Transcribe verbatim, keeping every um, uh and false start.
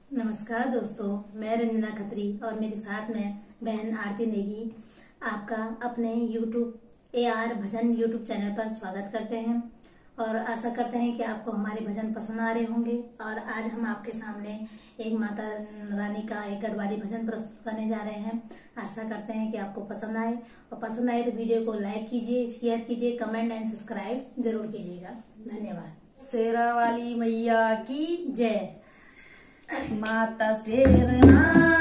नमस्कार दोस्तों, मैं रंजना खत्री और मेरे साथ में बहन आरती नेगी आपका अपने YouTube A R Bhajan YouTube channel पर स्वागत करते हैं और आशा करते हैं कि आपको हमारे भजन पसंद आ रहे होंगे। और आज हम आपके सामने एक माता रानी का एक गढ़वाली भजन प्रस्तुत करने जा रहे हैं। आशा करते हैं कि आपको पसंद आए और पसंद आए तो वीडियो को लाइक कीजिए, शेयर कीजिए, कमेंट एंड सब्सक्राइब जरूर कीजिएगा। धन्यवाद। शेरा वाली मैया की जय। माता शेरना